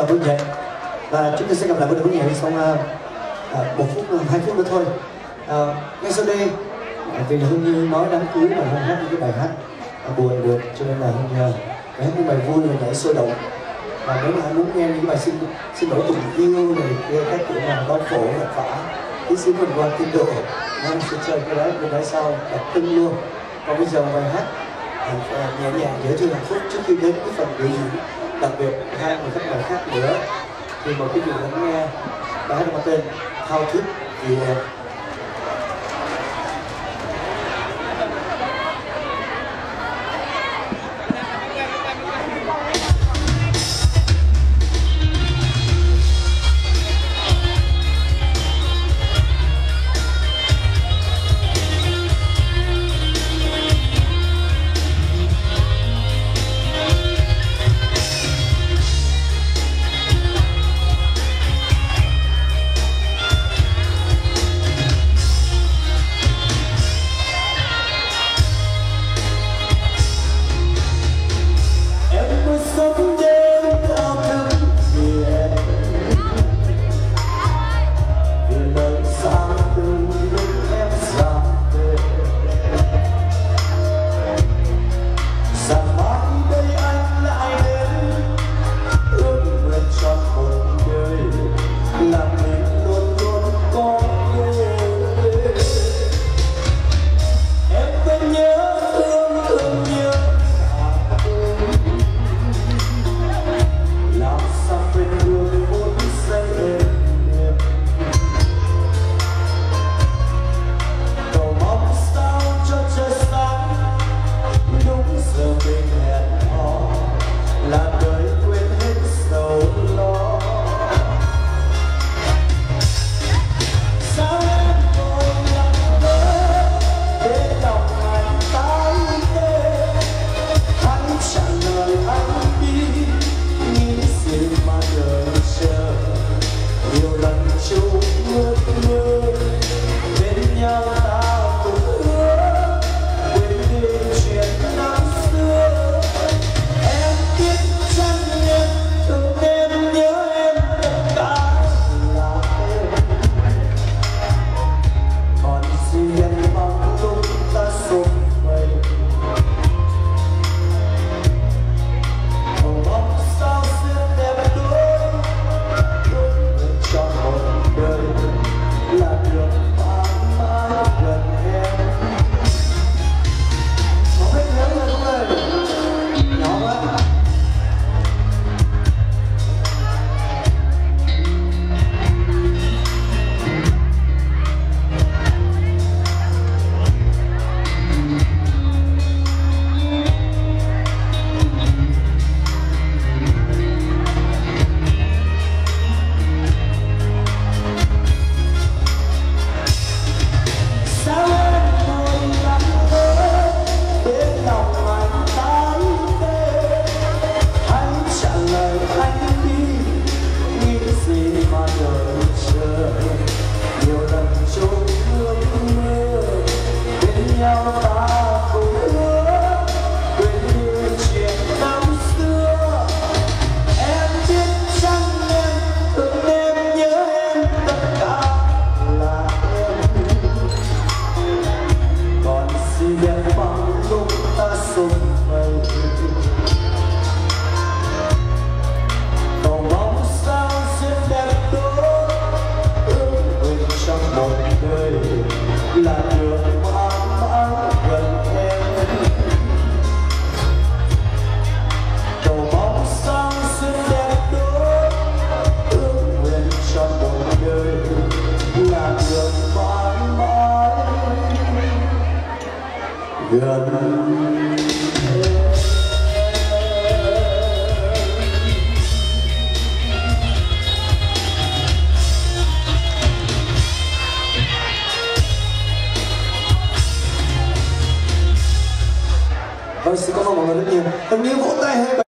Vương Nhật. Và chúng ta sẽ gặp lại với Vương Nhật trong 1 phút, 2 phút nữa thôi. Ngay sau đây, vì là Hương Như nói đám cưới mà Hương hát những cái bài hát buồn được, cho nên là Hương hát những bài vui và nhảy sôi động. Và nếu mà anh muốn nghe những cái bài xin lỗi tình yêu này kia, các kiểu nào đau khổ và vả, tí xíu mình qua tiến độ, anh sẽ chơi cái đó bên đó sau đặt tưng luôn. Còn bây giờ bài hát nhẹ nhàng dễ thương hạnh phúc trước khi đến cái phần biểu diễn đặc biệt hai người khách mời khác nữa, thì mời quý vị lắng nghe bài hát có tên Thao Thức Vì Em. Vâng, xin cảm ơn mọi người rất nhiều. Hương Như vỗ tay hơi.